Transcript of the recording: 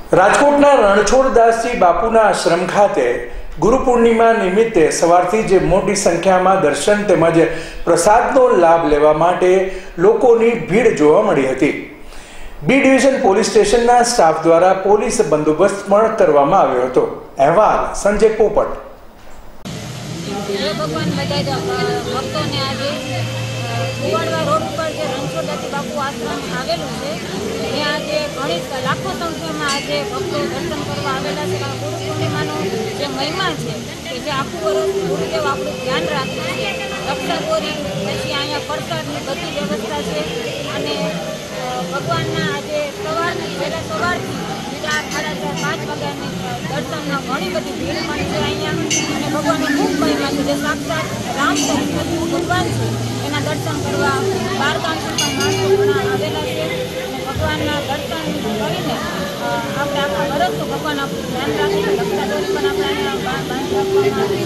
રાજકોટના રણછોડદાસજી બાપુના આશ્રમ ખાતે ગુરુ પૂર્ણિમા નિમિત્તે સવારથી જ મોટી સંખ્યામાં દર્શન તેમજ પ્રસાદનો લાભ લેવા માટે લોકોની ભીડ જોવા મળી હતી। બી ડિવિઝન પોલીસ સ્ટેશનના સ્ટાફ દ્વારા પોલીસ બંદોબસ્ત પણ કરવામાં આવ્યો હતો। અહેવાલ સંજય પોપટ। ભગવાન બધા ભક્તોને આજે કુવાડવા રોડ ઉપર જે રણછોડદાસજી બાપુ આશ્રમ આવેલું છે ત્યાં આજે ઘણી લાખો સંખ્યામાં આજે ભક્તો દર્શન કરવા આવેલા છે। ગુરુ પૂર્ણિમાનો જે મહિમા છે કે જે આખું વર્ષ ગુરુદેવ આપણું ધ્યાન રાખે છે, રક્ષા દોરી પછી અહીંયા પ્રસાદની બધી વ્યવસ્થા છે અને ભગવાનના આજે વહેલા સવારથી 4, 4:30, 5 વાગ્યાની દર્શનના ઘણી બધી ભીડ પણ છે અહીંયા અને ભગવાનનો ખૂબ મહિમા છે। જે સાક્ષાત રામ ભગવાન છે એના દર્શન કરવા 12 ગામથી પણ માણસો ઘણા આવેલા છે અને ભગવાનના દર્શન કરીને આપણે આખા વર્ષ ભગવાન આપણું ધ્યાન રાખીને રક્ષા દોરી પણ આપણે અહીંયા બાંધી રાખવામાં આવી